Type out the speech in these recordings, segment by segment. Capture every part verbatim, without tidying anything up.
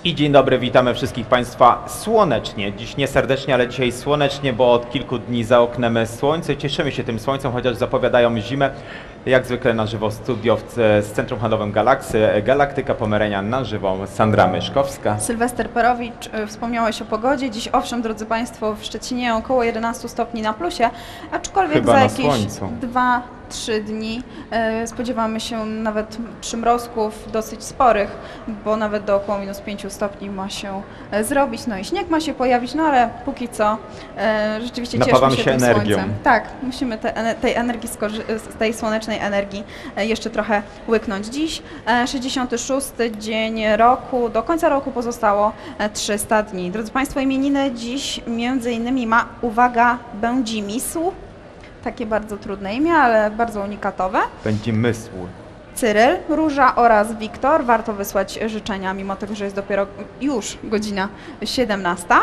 I dzień dobry, witamy wszystkich Państwa słonecznie. Dziś nie serdecznie, ale dzisiaj słonecznie, bo od kilku dni za oknem słońce. Cieszymy się tym słońcem, chociaż zapowiadają zimę. Jak zwykle na żywo studio z Centrum Handlowym Galaksy, Galaktyka Pomerania na żywo, Sandra Myszkowska. Sylwester Perowicz, wspomniałeś o pogodzie. Dziś owszem, drodzy Państwo, w Szczecinie około jedenastu stopni na plusie, aczkolwiek Chyba za na jakieś słońcu. dwa trzy dni e, spodziewamy się nawet przymrozków dosyć sporych, bo nawet do około minus pięciu stopni ma się e, zrobić. No i śnieg ma się pojawić, no ale póki co e, rzeczywiście Napawamy cieszmy się, się tym energią. słońcem. Tak, musimy te, tej energii, z tej słonecznej energii e, jeszcze trochę łyknąć. Dziś e, sześćdziesiąty szósty dzień roku, do końca roku pozostało e, trzysta dni. Drodzy Państwo, imieniny dziś między innymi ma, uwaga, Będzimysł. Takie bardzo trudne imię, ale bardzo unikatowe. Będzimysł. Cyryl, Róża oraz Wiktor. Warto wysłać życzenia, mimo tego, że jest dopiero już godzina siedemnasta.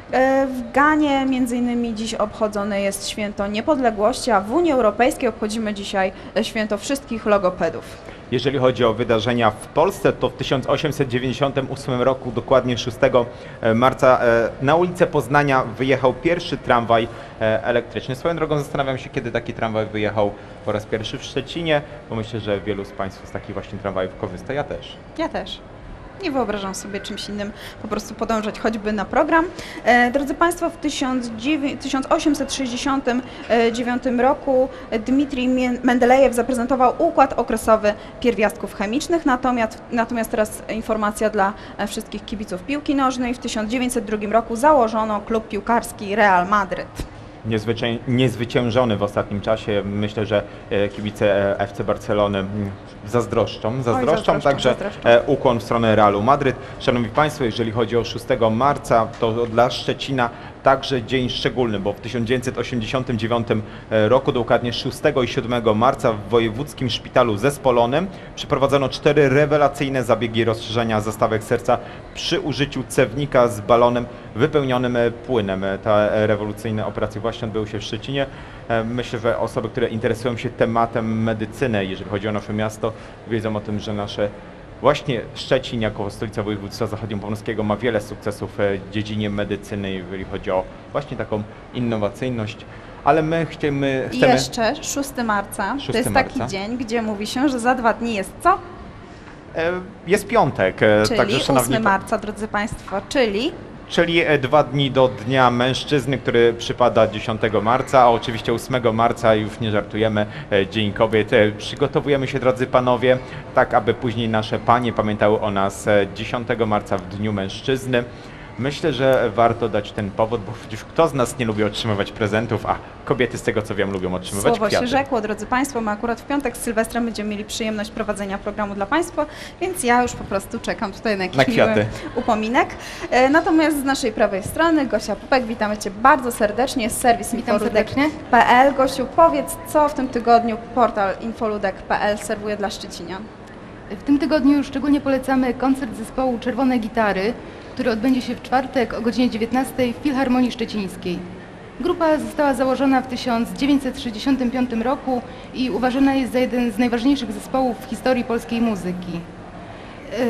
W Ganie między innymi dziś obchodzone jest święto niepodległości, a w Unii Europejskiej obchodzimy dzisiaj święto wszystkich logopedów. Jeżeli chodzi o wydarzenia w Polsce, to w tysiąc osiemset dziewięćdziesiątym ósmym roku, dokładnie szóstego marca, na ulicę Poznania wyjechał pierwszy tramwaj elektryczny. Swoją drogą zastanawiam się, kiedy taki tramwaj wyjechał po raz pierwszy w Szczecinie, bo myślę, że wielu z Państwa z takich właśnie tramwajów korzysta. Ja też. Ja też. Nie wyobrażam sobie czymś innym po prostu podążać choćby na program. E, drodzy Państwo, w tysiąc osiemset sześćdziesiątym dziewiątym roku Dmitrij Mendelejew zaprezentował układ okresowy pierwiastków chemicznych, natomiast, natomiast teraz informacja dla wszystkich kibiców piłki nożnej. W tysiąc dziewięćset drugim roku założono klub piłkarski Real Madryt. Niezwyczaj, niezwyciężony w ostatnim czasie. Myślę, że kibice F C Barcelony zazdroszczą. Zazdroszczą, Oj, zazdroszczą także zazdroszczą. ukłon w stronę Realu Madryt. Szanowni Państwo, jeżeli chodzi o szóstego marca, to dla Szczecina także dzień szczególny, bo w tysiąc dziewięćset osiemdziesiątym dziewiątym roku, dokładnie szóstego i siódmego marca, w Wojewódzkim Szpitalu Zespolonym przeprowadzono cztery rewelacyjne zabiegi rozszerzenia zastawek serca przy użyciu cewnika z balonem wypełnionym płynem. Te rewolucyjne operacje właśnie odbyły się w Szczecinie. Myślę, że osoby, które interesują się tematem medycyny, jeżeli chodzi o nasze miasto, wiedzą o tym, że nasze właśnie Szczecin jako stolica województwa zachodniopomorskiego ma wiele sukcesów w dziedzinie medycyny, jeżeli chodzi o właśnie taką innowacyjność. Ale my chcemy... I chcemy... jeszcze szóstego marca, szóstego to jest marca. taki dzień, gdzie mówi się, że za dwa dni jest co? Jest piątek. Czyli także, szanowni ósmego marca, drodzy Państwo, czyli... Czyli dwa dni do Dnia Mężczyzny, który przypada dziesiątego marca, a oczywiście ósmego marca, już nie żartujemy, Dzień Kobiet. Przygotowujemy się, drodzy panowie, tak aby później nasze panie pamiętały o nas dziesiątego marca w Dniu Mężczyzny. Myślę, że warto dać ten powód, bo przecież kto z nas nie lubi otrzymywać prezentów, a kobiety z tego co wiem lubią otrzymywać Słowo kwiaty. się rzekło, drodzy Państwo, my akurat w piątek z Sylwestrem będziemy mieli przyjemność prowadzenia programu dla Państwa, więc ja już po prostu czekam tutaj na jakiś Na kwiaty. miły upominek. E, natomiast z naszej prawej strony Gosia Pupek, witamy Cię bardzo serdecznie z serwis infoludek kropka p l. Gosiu, powiedz, co w tym tygodniu portal infoludek kropka p l serwuje dla szczecinian? W tym tygodniu szczególnie polecamy koncert zespołu Czerwone Gitary, który odbędzie się w czwartek o godzinie dziewiętnastej w Filharmonii Szczecińskiej. Grupa została założona w tysiąc dziewięćset sześćdziesiątym piątym roku i uważana jest za jeden z najważniejszych zespołów w historii polskiej muzyki. Yy,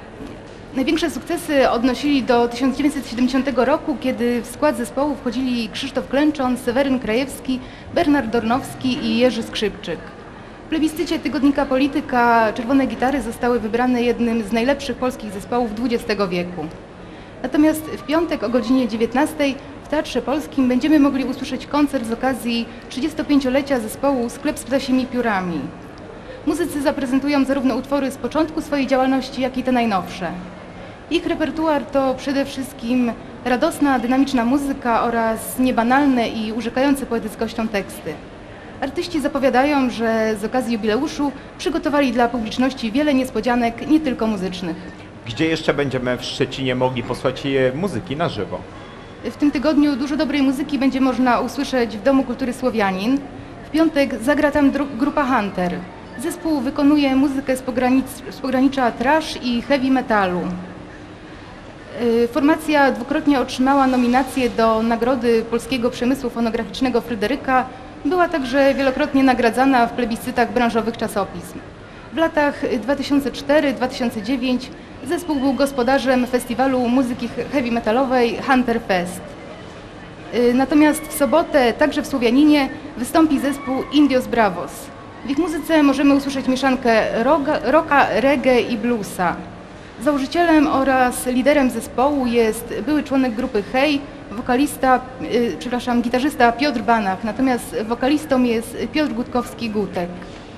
największe sukcesy odnosili do tysiąc dziewięćset siedemdziesiątego roku, kiedy w skład zespołu wchodzili Krzysztof Klęczon, Seweryn Krajewski, Bernard Dornowski i Jerzy Skrzypczyk. W plebiscycie tygodnika Polityka Czerwone Gitary zostały wybrane jednym z najlepszych polskich zespołów dwudziestego wieku. Natomiast w piątek o godzinie dziewiętnastej w Teatrze Polskim będziemy mogli usłyszeć koncert z okazji trzydziestopięciolecia zespołu Sklep z ptasimi piórami. Muzycy zaprezentują zarówno utwory z początku swojej działalności, jak i te najnowsze. Ich repertuar to przede wszystkim radosna, dynamiczna muzyka oraz niebanalne i urzekające poetyckością teksty. Artyści zapowiadają, że z okazji jubileuszu przygotowali dla publiczności wiele niespodzianek, nie tylko muzycznych. Gdzie jeszcze będziemy w Szczecinie mogli posłuchać muzyki na żywo? W tym tygodniu dużo dobrej muzyki będzie można usłyszeć w Domu Kultury Słowianin. W piątek zagra tam grupa Hunter. Zespół wykonuje muzykę z, pogranic- z pogranicza thrash i heavy metalu. Formacja dwukrotnie otrzymała nominację do Nagrody Polskiego Przemysłu Fonograficznego Fryderyka. Była także wielokrotnie nagradzana w plebiscytach branżowych czasopism. W latach dwa tysiące czwartym do dwa tysiące dziewiątego zespół był gospodarzem festiwalu muzyki heavy metalowej Hunter Fest. Natomiast w sobotę, także w Słowianinie, wystąpi zespół Indios Bravos. W ich muzyce możemy usłyszeć mieszankę rocka, rocka, reggae i bluesa. Założycielem oraz liderem zespołu jest były członek grupy Hej, wokalista, yy, przepraszam, gitarzysta Piotr Banach, natomiast wokalistą jest Piotr Gutkowski-Gutek.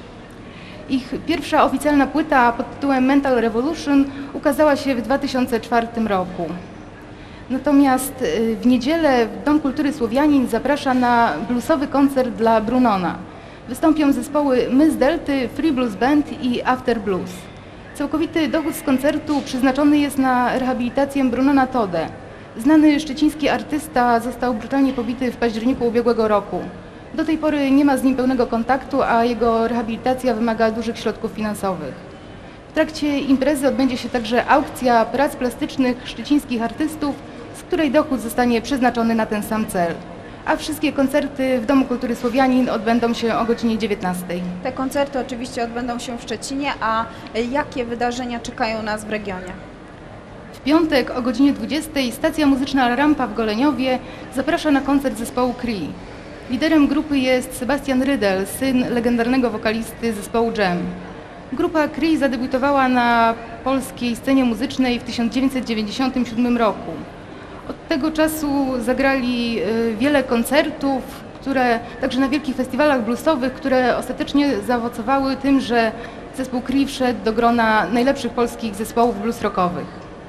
Ich pierwsza oficjalna płyta pod tytułem Mental Revolution ukazała się w dwa tysiące czwartym roku. Natomiast w niedzielę Dom Kultury Słowianin zaprasza na bluesowy koncert dla Brunona. Wystąpią zespoły My z Delty, Free Blues Band i After Blues. Całkowity dochód z koncertu przeznaczony jest na rehabilitację Brunona Tode. Znany szczeciński artysta został brutalnie pobity w październiku ubiegłego roku. Do tej pory nie ma z nim pełnego kontaktu, a jego rehabilitacja wymaga dużych środków finansowych. W trakcie imprezy odbędzie się także aukcja prac plastycznych szczecińskich artystów, z której dochód zostanie przeznaczony na ten sam cel. A wszystkie koncerty w Domu Kultury Słowianin odbędą się o godzinie dziewiętnastej. Te koncerty oczywiście odbędą się w Szczecinie, a jakie wydarzenia czekają nas w regionie? W piątek o godzinie dwudziestej stacja muzyczna Rampa w Goleniowie zaprasza na koncert zespołu Cree. Liderem grupy jest Sebastian Rydel, syn legendarnego wokalisty zespołu Jam. Grupa Cree zadebiutowała na polskiej scenie muzycznej w tysiąc dziewięćset dziewięćdziesiątym siódmym roku. Od tego czasu zagrali wiele koncertów, które także na wielkich festiwalach bluesowych, które ostatecznie zaowocowały tym, że zespół Cree wszedł do grona najlepszych polskich zespołów blues rockowych.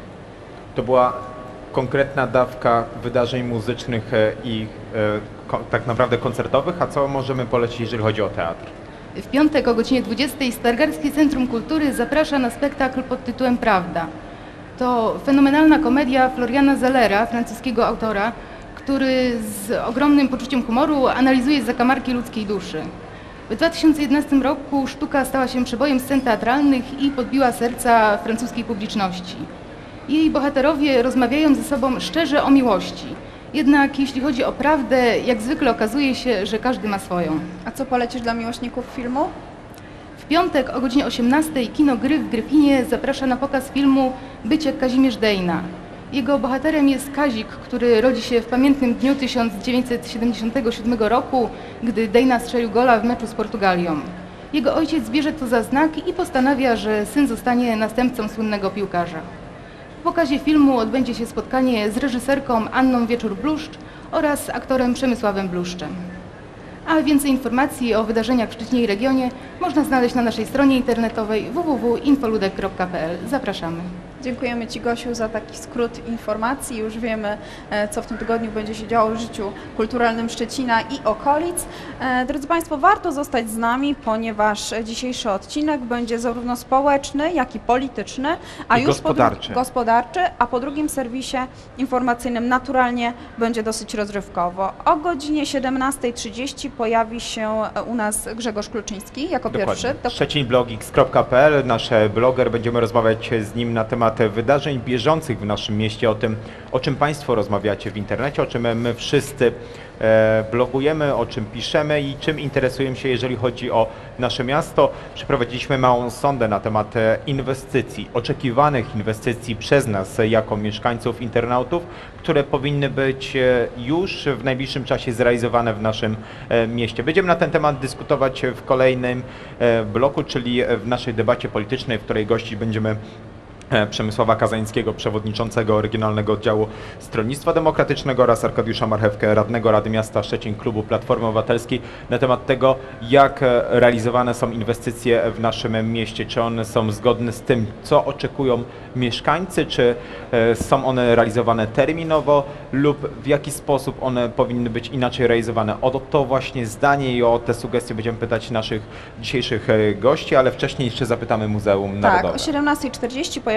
To była konkretna dawka wydarzeń muzycznych i e, tak naprawdę koncertowych, a co możemy polecić, jeżeli chodzi o teatr? W piątek o godzinie dwudziestej Stargardzkie Centrum Kultury zaprasza na spektakl pod tytułem Prawda. To fenomenalna komedia Floriana Zellera, francuskiego autora, który z ogromnym poczuciem humoru analizuje zakamarki ludzkiej duszy. W dwa tysiące jedenastym roku sztuka stała się przebojem scen teatralnych i podbiła serca francuskiej publiczności. Jej bohaterowie rozmawiają ze sobą szczerze o miłości. Jednak jeśli chodzi o prawdę, jak zwykle okazuje się, że każdy ma swoją. A co polecisz dla miłośników filmu? W piątek o godzinie osiemnastej kino Gry w Gryfinie zaprasza na pokaz filmu Bycie Kazimierz Dejna. Jego bohaterem jest Kazik, który rodzi się w pamiętnym dniu tysiąc dziewięćset siedemdziesiątego siódmego roku, gdy Dejna strzelił gola w meczu z Portugalią. Jego ojciec bierze to za znak i postanawia, że syn zostanie następcą słynnego piłkarza. Po pokazie filmu odbędzie się spotkanie z reżyserką Anną Wieczór-Bluszcz oraz aktorem Przemysławem Bluszczem. A więcej informacji o wydarzeniach w Szczecinie i regionie można znaleźć na naszej stronie internetowej w w w kropka infoludek kropka p l. Zapraszamy. Dziękujemy Ci, Gosiu, za taki skrót informacji. Już wiemy, co w tym tygodniu będzie się działo w życiu kulturalnym Szczecina i okolic. Drodzy Państwo, warto zostać z nami, ponieważ dzisiejszy odcinek będzie zarówno społeczny, jak i polityczny, a I już gospodarczy. Po, gospodarczy, a po drugim serwisie informacyjnym naturalnie będzie dosyć rozrywkowo. O godzinie siedemnastej trzydzieści pojawi się u nas Grzegorz Kluczyński jako Dokładnie. pierwszy. Do... szczecin blog x kropka p l, nasz bloger, będziemy rozmawiać z nim na temat wydarzeń bieżących w naszym mieście, o tym, o czym Państwo rozmawiacie w internecie, o czym my wszyscy e, blogujemy, o czym piszemy i czym interesujemy się, jeżeli chodzi o nasze miasto. Przeprowadziliśmy małą sondę na temat inwestycji, oczekiwanych inwestycji przez nas jako mieszkańców, internautów, które powinny być już w najbliższym czasie zrealizowane w naszym e, mieście. Będziemy na ten temat dyskutować w kolejnym e, bloku, czyli w naszej debacie politycznej, w której gościć będziemy Przemysława Kazańskiego, przewodniczącego Regionalnego Oddziału Stronnictwa Demokratycznego oraz Arkadiusza Marchewkę, radnego Rady Miasta Szczecin, klubu Platformy Obywatelskiej, na temat tego, jak realizowane są inwestycje w naszym mieście, czy one są zgodne z tym, co oczekują mieszkańcy, czy są one realizowane terminowo lub w jaki sposób one powinny być inaczej realizowane. O to właśnie zdanie i o te sugestie będziemy pytać naszych dzisiejszych gości, ale wcześniej jeszcze zapytamy Muzeum Narodowe. Tak, o siedemnastej czterdzieści pojawi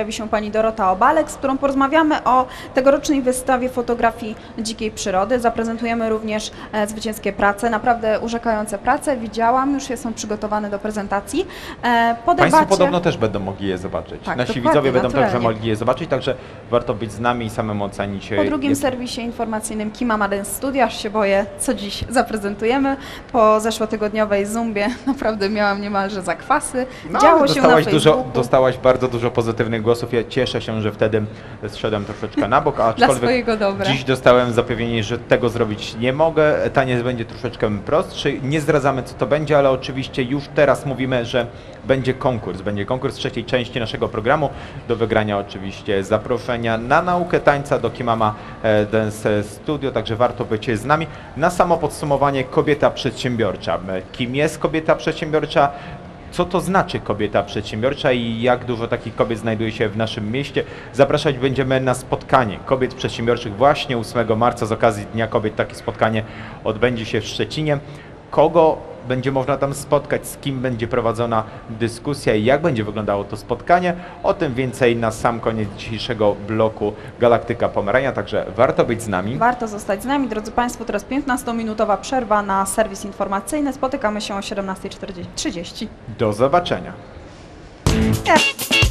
pojawi się pani Dorota Obalek, z którą porozmawiamy o tegorocznej wystawie fotografii dzikiej przyrody. Zaprezentujemy również e, zwycięskie prace, naprawdę urzekające prace. Widziałam, już są przygotowane do prezentacji. E, po Państwo debacie... podobno też będą mogli je zobaczyć. Tak, Nasi dokładnie, widzowie będą naturalnie. także mogli je zobaczyć, także warto być z nami i samemu ocenić. Po drugim je. serwisie informacyjnym Kima Maden Studio, aż się boję, co dziś zaprezentujemy. Po zeszłotygodniowej Zumbie naprawdę miałam niemalże zakwasy. No, Działo ale się na dostałaś, dużo, Facebooku. dostałaś bardzo dużo pozytywnych głosów. Ja cieszę się, że wtedy zszedłem troszeczkę na bok, Dla aczkolwiek swojego dobra. dziś dostałem zapewnienie, że tego zrobić nie mogę. Taniec będzie troszeczkę prostszy. Nie zdradzamy, co to będzie, ale oczywiście już teraz mówimy, że będzie konkurs. Będzie konkurs trzeciej części naszego programu. Do wygrania oczywiście zaproszenia na naukę tańca do Kimama e, Dance Studio, także warto być z nami. Na samo podsumowanie kobieta przedsiębiorcza. Kim jest kobieta przedsiębiorcza? Co to znaczy kobieta przedsiębiorcza i jak dużo takich kobiet znajduje się w naszym mieście? Zapraszać będziemy na spotkanie kobiet przedsiębiorczych właśnie ósmego marca z okazji Dnia Kobiet. Takie spotkanie odbędzie się w Szczecinie. Kogo będzie można tam spotkać, z kim będzie prowadzona dyskusja i jak będzie wyglądało to spotkanie? O tym więcej na sam koniec dzisiejszego bloku Galaktyka Pomerania, także warto być z nami. Warto zostać z nami, drodzy Państwo. Teraz piętnastominutowa przerwa na serwis informacyjny. Spotykamy się o siedemnasta trzydzieści. Do zobaczenia. Ja.